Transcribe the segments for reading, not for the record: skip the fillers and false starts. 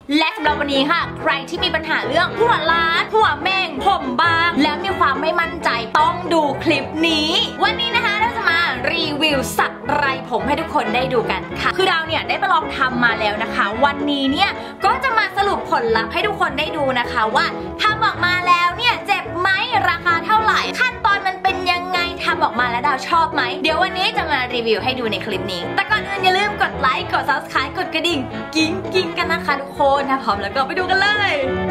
และสำหรับวันนี้ค่ะใครที่มีปัญหาเรื่องหัวล้านหัวแม่งผมบางแล้วมีความไม่มั่นใจต้องดูคลิปนี้วันนี้นะคะเราจะมารีวิวสักไรผมให้ทุกคนได้ดูกันค่ะคือเราเนี่ยได้ไปลองทำมาแล้วนะคะวันนี้เนี่ยก็จะมาสรุปผลลัพธ์ให้ทุกคนได้ดูนะคะว่าทำออกมาแล้วเนี่ยเจ็บไหมราคาเท่าไหร่ขั้นตอนมันเป็นยังไงทำออกมาแล้วดาวชอบไหมเดี๋ยววันนี้จะมารีวิวให้ดูในคลิปนี้แต่ก่อนอื่นอย่าลืมกดไลค์กด Subscribe กดกระดิ่งกิ๊งกันนะคะทุกคนถ้าพร้อมแล้วก็ไปดูกันเลย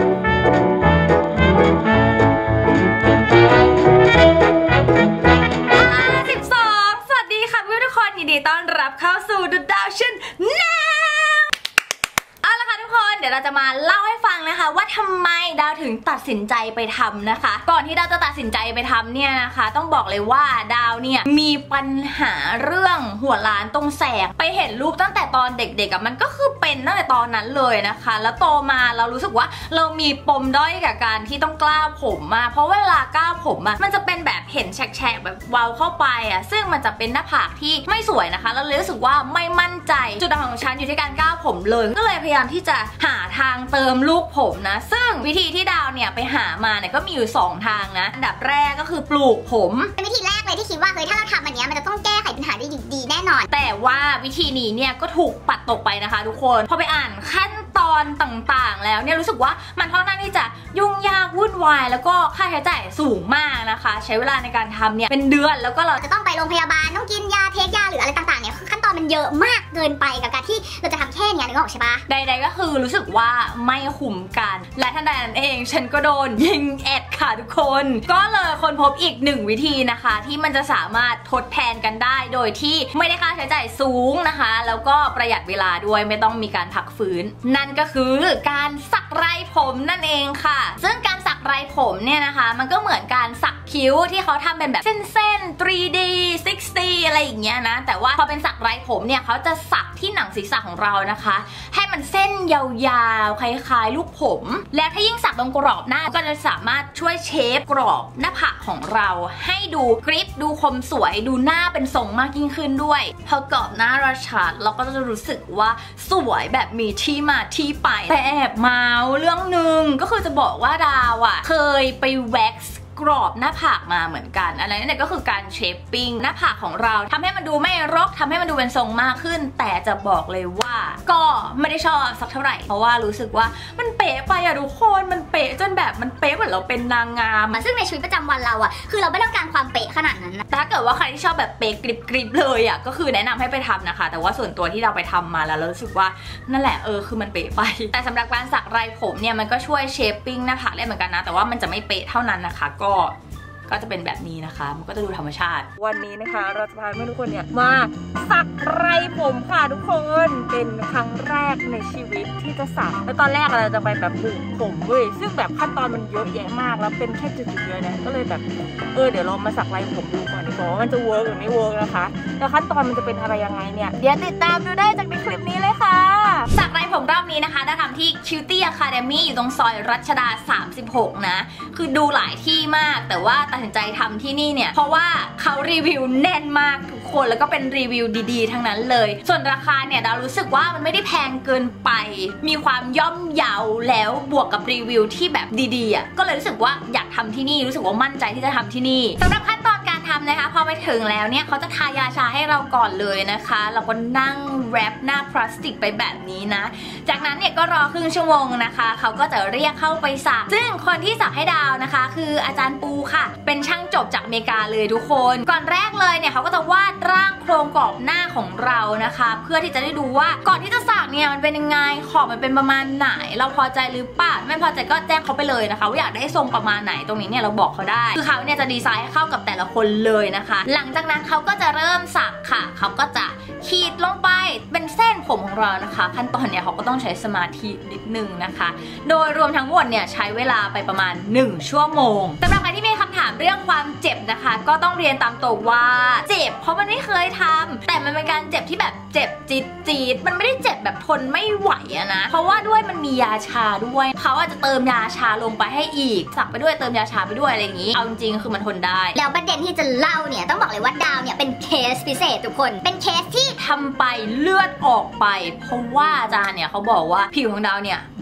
12สวัสดีค่ะทุกคนยินดีต้อนรับเข้าสู่ The Dow Channel เอาละค่ะทุกคนเดี๋ยวเราจะมาเล่าให้ฟังนะคะว่าทำไมดาวถึงตัดสินใจไปทำนะคะก่อนที่ดาวจะตัดสินใจไปทำเนี่ยนะคะต้องบอกเลยว่าดาวเนี่ยมีปัญหาเรื่องหัวล้านตรงแสกไปเห็นรูปตั้งแต่ตอนเด็กๆมันก็คือเป็นตั้งแต่ตอนนั้นเลยนะคะแล้วโตมาเรารู้สึกว่าเรามีปมด้อยกับการที่ต้องกล้าผมมาเพราะเวลากล้าผมมันจะเป็นแบบเห็นแฉกๆแบบเว้าเข้าไปซึ่งมันจะเป็นหน้าผากที่ไม่สวยนะคะแล้วเลยรู้สึกว่าไม่มั่นใจจุดด่างของฉันอยู่ที่การกล้าผมเลยก็เลยพยายามที่จะหาทางเติมลูกผมนะซึ่งวิธีที่ดาวเนี่ยไปหามาเนี่ยก็มีอยู่2ทางนะอันดับแรกก็คือปลูกผมเป็นวิธีแรกเลยที่คิดว่าเฮ้ยถ้าเราทำอันนี้มันจะต้องแก้ไขปัญหาได้ดีแน่นอนแต่ว่าวิธีนี้เนี่ยก็ถูกปัดตกไปนะคะทุกคนพอไปอ่านขั้นตอนต่างๆแล้วเนี่ยรู้สึกว่ามันค่อนข้างที่จะยุ่งยากวุ่นวายแล้วก็ค่าใช้จ่ายสูงมากนะคะใช้เวลาในการทำเนี่ยเป็นเดือนแล้วก็เราจะต้องไปโรงพยาบาลต้องกินยาเทคยาหรืออะไรต่างๆเนี่ยขั้นตอนมันเยอะมากเกินไปกับการที่เราจะทำแค่นี้นึกออกใช่ปะใดๆก็คือรู้สึกว่าไม่คุ้มกันและทันใดนั้นเองฉันก็โดนยิงแอดค่ะทุกคนก็เลยค้นพบอีก1วิธีนะคะที่มันจะสามารถทดแทนกันได้โดยที่ไม่ได้ค่าใช้จ่ายสูงนะคะแล้วก็ประหยัดเวลาด้วยไม่ต้องมีการพักฟื้นนั่นก็คือการสักไรผมนั่นเองค่ะซึ่งการสักไรผมเนี่ยนะคะมันก็เหมือนการสักคิ้วที่เขาทำเป็นแบบเส้น 3D 60 อะไรอย่างเงี้ยนะแต่ว่าพอเป็นสักไรผมเนี่ยเขาจะสักที่หนังศีรษะของเรานะคะให้มันเส้นยาวๆคล้ายๆลูกผมและถ้ายิ่งสักตรงกรอบหน้าก็จะสามารถช่วยเชฟกรอบหน้าผากของเราให้ดูกริปดูคมสวยดูหน้าเป็นทรงมากยิ่งขึ้นด้วยพอกรอบหน้าเราชัดเราก็จะรู้สึกว่าสวยแบบมีที่มาที่ไปแต่แอบเมาเรื่องหนึ่งก็คือจะบอกว่าดาวเคยไปแว็กซ์กรอบหน้าผากมาเหมือนกันอันนั้นเนี่ยก็คือการเชฟปิ้งหน้าผากของเราทำให้มันดูไม่รกทำให้มันดูเป็นทรงมากขึ้นแต่จะบอกเลยว่าก็ไม่ได้ชอบสักเท่าไหร่เพราะว่ารู้สึกว่ามันเป๊ะไปทุกคนมันเป๊ะจนแบบมันเป๊ะเหมือนเราเป็นนางงามซึ่งในชีวิตประจำวันเราคือเราไม่ต้องการความเป๊ะขนาดนั้นแต่ถ้าเกิดว่าใครที่ชอบแบบเป๊ะกริบเลยก็คือแนะนำให้ไปทำนะคะแต่ว่าส่วนตัวที่เราไปทำมาแล้วรู้สึกว่านั่นแหละคือมันเป๊ะไปแต่สำหรับการสักไรผมเนี่ยมันก็ช่วยเชฟปิ้งหน้าผากได้เหมือนกันนะแต่ว่ามันจะไม่เป๊ะเท่านั้นนะคะก็จะเป็นแบบนี้นะคะมันก็จะดูธรรมชาติวันนี้นะคะเราจะพาทุกคนเนี่ยมาสักไรผมค่ะทุกคนเป็นครั้งแรกในชีวิตที่จะสักแล้วตอนแรกเราจะไปแบบปลูกผมเว้ยซึ่งแบบขั้นตอนมันเยอะแยะมากแล้วเป็นแค่จุดๆเดียวเนี่ยก็เลยแบบเดี๋ยวเรามาสักไรผมดูก่อนดีกว่าว่ามันจะเวิร์กหรือไม่เวิร์กนะคะแล้วขั้นตอนมันจะเป็นอะไรยังไงเนี่ยเดี๋ยวติดตามดูได้จากในคลิปนี้เลยค่ะสักไรผมรอบนี้นะคะได้ทำที่ Cutie Academy อยู่ตรงซอยรัชดา36นะคือดูหลายที่มากแต่ว่าตัดสินใจทำที่นี่เนี่ยเพราะว่าเขารีวิวแน่นมากทุกคนแล้วก็เป็นรีวิวดีๆทั้งนั้นเลยส่วนราคาเนี่ยดาวรู้สึกว่ามันไม่ได้แพงเกินไปมีความย่อมเยาแล้วบวกกับรีวิวที่แบบดีๆก็เลยรู้สึกว่าอยากทำที่นี่รู้สึกว่ามั่นใจที่จะทำที่นี่สำหรับขั้นตอนการทำนะคะพอไปถึงแล้วเนี่ยเขาจะทายาชาให้เราก่อนเลยนะคะเราก็นั่งแรปหน้าพลาสติกไปแบบนี้นะจากนั้นเนี่ยก็รอครึ่งชั่วโมงนะคะเขาก็จะเรียกเข้าไปสักซึ่งคนที่สักให้ดาวนะคะคืออาจารย์ปูค่ะเป็นช่างจบจากอเมริกาเลยทุกคนก่อนแรกเลยเนี่ยเขาก็จะวาดร่างโครงกรอบหน้าของเรานะคะเพื่อที่จะได้ดูว่าก่อนที่จะสักเนี่ยมันเป็นยังไงขอบมันเป็นประมาณไหนเราพอใจหรือเปล่าไม่พอใจก็แจ้งเขาไปเลยนะคะว่าอยากได้ทรงประมาณไหนตรงนี้เนี่ยเราบอกเขาได้คือเขาเนี่ยจะดีไซน์ให้เข้ากับแต่ละคนเลยนะคะหลังจากนั้นเขาก็จะเริ่มสักค่ะเขาก็จะขีดลงไปเป็นเส้นผมของเรานะคะขั้นตอนเนี่ยเขาก็ต้องใช้สมาธินิดนึงนะคะโดยรวมทั้งหมดเนี่ยใช้เวลาไปประมาณ1ชั่วโมงสำหรับใครที่มีคำถามเรื่องความเจ็บนะคะก็ต้องเรียนตามตรงว่าเจ็บเพราะมันไม่เคยทำแต่มันเป็นการเจ็บที่แบบเจ็บจี๊ดมันไม่ได้เจ็บแบบทนไม่ไหวนะเพราะว่าด้วยมันมียาชาด้วยเขาอาจจะเติมยาชาลงไปให้อีกสักไปด้วยเติมยาชาไปด้วยอะไรอย่างนี้เอาจริงๆคือมันทนได้แล้วประเด็นที่จะเล่าเนี่ยต้องบอกเลยว่าดาวเนี่ยเป็นเคสพิเศษทุกคนเป็นเคสที่ทำไปเลือดออกไปเพราะว่าอาจารย์เนี่ยเขาบอกว่าผิวของดาวเนี่ย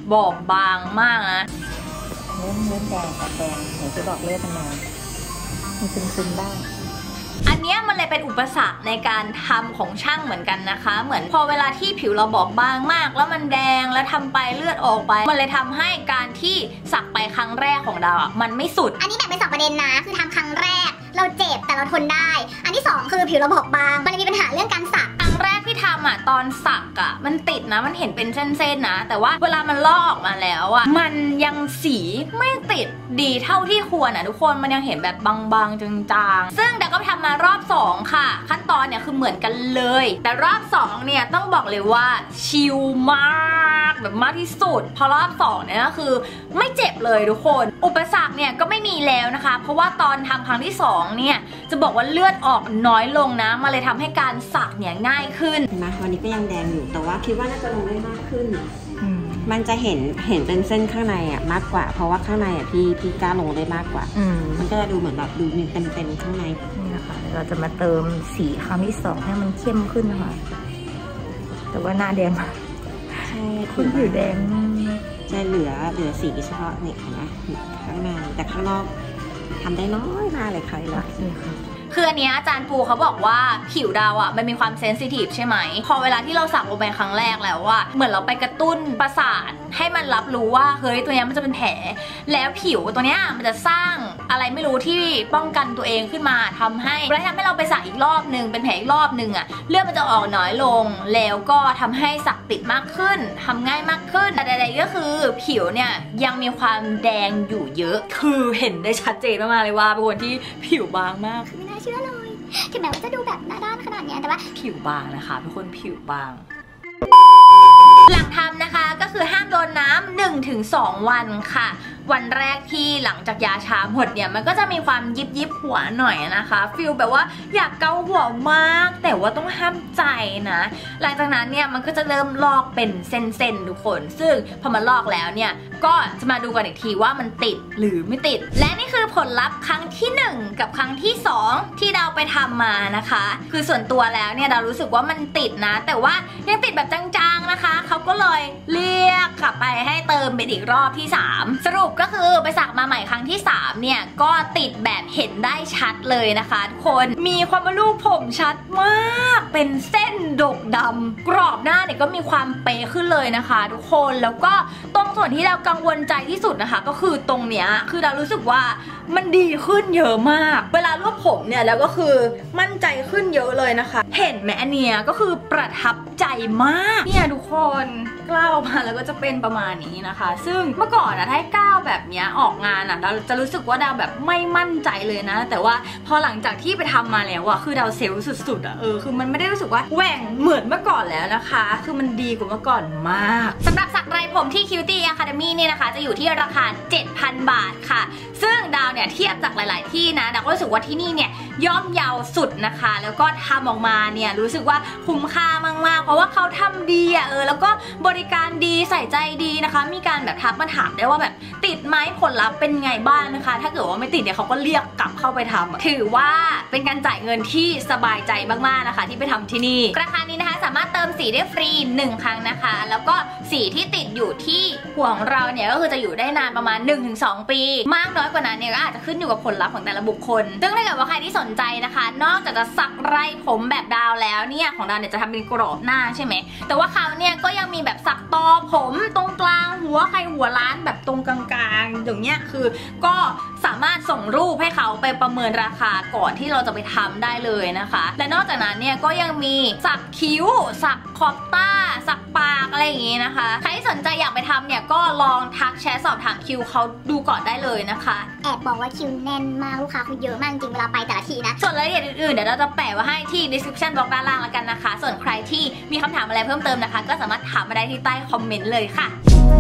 บอบบางมากนะเริ่มแดงแต่แดงเดี๋ยวจะบอกเลือดมันมามีซึมๆบ้างอันนี้มันเลยเป็นอุปสรรคในการทำของช่างเหมือนกันนะคะเหมือนพอเวลาที่ผิวเราบอบบางมากแล้วมันแดงแล้วทำไปเลือดออกไปมันเลยทำให้การที่สักไปครั้งแรกของเราอ่ะมันไม่สุดอันนี้แบ่งเป็น2ประเด็นนะคือทำครั้งแรกเราเจ็บแต่เราทนได้อันที่2คือผิวเราบอบบางมันมีปัญหาเรื่องการสักครั้งแรกที่ทำอ่ะตอนสักอ่ะมันติดนะมันเห็นเป็นเส้นๆนะแต่ว่าเวลามันลอกออกมาแล้วอ่ะมันยังสีไม่ติดดีเท่าที่ควรอ่ะทุกคนมันยังเห็นแบบบางๆจางๆซึ่งแต่ก็ทำมารอบ2ค่ะขั้นตอนเนี่ยคือเหมือนกันเลยแต่รอบ2เนี่ยต้องบอกเลยว่าชิลมากแบบมากที่สุดพอรอบ2เนี่ยก็คือไม่เจ็บเลยทุกคนอุปสรรคเนี่ยก็ไม่มีแล้วนะคะเพราะว่าตอนทำครั้งที่2เนี่ยจะบอกว่าเลือดออกน้อยลงนะมันเลยทำให้การสักเนี่ยง่ายขึ้นนะวันนี้ก็ยังแดงอยู่แต่ว่าคิดว่าน่าจะลงได้มากขึ้นมันจะเห็นเป็นเส้นข้างในอ่ะมากกว่าเพราะว่าข้างในอ่ะพี่กล้าลงได้มากกว่ามันก็จะดูเหมือนแบบดูเต็มข้างในนี่นะคะเราจะมาเติมสีครั้งที่2ให้มันเข้มขึ้นนะคะแต่ว่าหน้าแดงใช่คุณผิวแดงจะเหลือสีเฉพาะนี่นะข้างในแต่ข้างนอกทำได้น้อยมากเลยค่ะรักนี่ค่ะคืออันนี้อาจารย์ปูเขาบอกว่าผิวเราอ่ะมันมีความเซนซิทีฟใช่ไหมพอเวลาที่เราสักลงไปครั้งแรกแล้วว่าเหมือนเราไปกระตุ้นประสาทให้มันรับรู้ว่าเฮ้ยตัวนี้มันจะเป็นแผลแล้วผิวตัวนี้มันจะสร้างอะไรไม่รู้ที่ป้องกันตัวเองขึ้นมาทำให้เราไปสักอีกรอบนึงเป็นแผลอีกรอบนึงอ่ะเลือดมันจะออกน้อยลงแล้วก็ทำให้สักติดมากขึ้นทำง่ายมากขึ้นแต่ใดๆก็คือผิวเนี่ยยังมีความแดงอยู่เยอะคือเห็นได้ชัดเจนมากๆเลยว่าเป็นคนที่ผิวบางมากไม่น่าเชื่อเลยถึงแม้ว่าจะดูแบบหน้าด้านขนาดนี้แต่ว่าผิวบางนะคะเป็นคนผิวบางหลังทำนะคะก็คือห้ามโดนน้ำ 1-2 วันค่ะวันแรกที่หลังจากยาชาหมดเนี่ยมันก็จะมีความยิบหัวหน่อยนะคะฟีลแบบว่าอยากเกาหัวมากแต่ว่าต้องห้ามใจนะหลังจากนั้นเนี่ยมันก็จะเริ่มลอกเป็นเส้นๆทุกคนซึ่งพอมันลอกแล้วเนี่ยก็จะมาดูกันอีกทีว่ามันติดหรือไม่ติดและนี่คือผลลัพธ์ครั้งที่1กับครั้งที่2ที่เราไปทำมานะคะคือส่วนตัวแล้วเนี่ยเรารู้สึกว่ามันติดนะแต่ว่ายังติดแบบจางๆนะคะเขาก็เลยเรียกกลับไปให้เติมเป็นอีกรอบที่3สรุปก็คือไปสักมาใหม่ครั้งที่3เนี่ยก็ติดแบบเห็นได้ชัดเลยนะคะทุกคนมีความเป็นรูปผมชัดมากเป็นเส้นดกดำกรอบหน้าเนี่ยก็มีความเป๊ะขึ้นเลยนะคะทุกคนแล้วก็ตรงส่วนที่เรากังวลใจที่สุดนะคะก็คือตรงเนี้ยคือเรารู้สึกว่ามันดีขึ้นเยอะมากเวลารวบผมเนี่ยแล้วก็คือมั่นใจขึ้นเยอะเลยนะคะเห็นไหมอันเนี้ยก็คือประทับใจมากเนี่ยทุกคนกล้าวออกมาแล้วก็จะเป็นประมาณนี้นะคะซึ่งเมื่อก่อนอะถ้าก้าวแบบเนี้ยออกงานอะเราจะรู้สึกว่าดาวแบบไม่มั่นใจเลยนะแต่ว่าพอหลังจากที่ไปทำมาแล้วอะคือดาวเซลล์สุดๆอะคือมันไม่ได้รู้สึกว่าแหว่งเหมือนเมื่อก่อนแล้วนะคะคือมันดีกว่าเมื่อก่อนมากสำหรับสักไรผมที่ Cutie Academy เนี่ยนะคะจะอยู่ที่ราคา 7,000 บาทค่ะซึ่งดาวเนี่ยเทียบจากหลายๆที่นะดาวก็รู้สึกว่าที่นี่เนี่ยย่อมเยาสุดนะคะแล้วก็ทำออกมาเนี่ยรู้สึกว่าคุ้มค่ามากๆเพราะว่าเขาทำดีอะแล้วก็บริการดีใส่ใจดีนะคะมีการแบบทักมาถามได้ว่าแบบติดไหมผลลัพธ์เป็นไงบ้างนะคะถ้าเกิดว่าไม่ติดเนี่ยเขาก็เรียกกลับเข้าไปทำถือว่าเป็นการจ่ายเงินที่สบายใจมากๆนะคะที่ไปทำที่นี่ราคานี้นะคะสามารถเติมสีได้ฟรี1 ครั้งนะคะแล้วก็สีที่ติดอยู่ที่หัวของเราเนี่ยก็คือจะอยู่ได้นานประมาณ 1-2 ปีมากน้อยกว่านั้นเนี่ยก็อาจจะขึ้นอยู่กับผลลัพธ์ของแต่ละบุคคลซึ่งถ้าเกิดว่าใครที่สนใจนะคะนอกจากจะสักไรผมแบบดาวแล้วเนี่ยของดาวเนี่ยจะทำเป็นกรอบหน้าใช่ไหมแต่ว่าเขาเนี่ยก็ยังมีแบบสักตอผมตรงกลางหัวใครหัวล้านแบบตรงกลางๆอย่างเงี้ยคือก็สามารถส่งรูปให้เขาไปประเมินราคาก่อนที่เราจะไปทำได้เลยนะคะและนอกจากนั้นเนี่ยก็ยังมีสักคิ้วสักขอบตาสักปากอะไรอย่างงี้นะคะใครที่สนใจอยากไปทำเนี่ยก็ลองทักแชทสอบถามคิวเขาดูก่อนได้เลยนะคะแอบบอกว่าคิวแน่นมากลูกค้าเขาเยอะมากจริงเวลาไปแต่ละทีนะส่วนรายละเอียดอื่นๆเดี๋ยวเราจะแปะไว้ให้ที่ description box ด้านล่างแล้วกันนะคะส่วนใครที่มีคำถามอะไรเพิ่มเติมนะคะก็สามารถถามมาได้ที่ใต้คอมเมนต์เลยค่ะ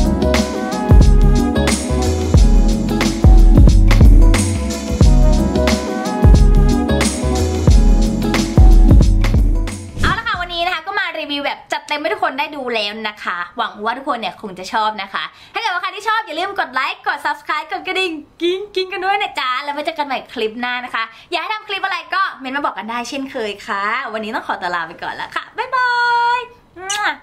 รีวิวแบบจัดเต็มให้ทุกคนได้ดูแล้วนะคะหวังว่าทุกคนเนี่ยคงจะชอบนะคะถ้าเกิดว่าใครที่ชอบอย่าลืมกดไลค์กด subscribe กดกระดิ่งกิ้งกันด้วยนะจ๊ะแล้วไว้เจอกันใหม่คลิปหน้านะคะอยากให้ทำคลิปอะไรก็เมนต์มาบอกกันได้เช่นเคยค่ะวันนี้ต้องขอตัวลาไปก่อนแล้วค่ะบ๊ายบาย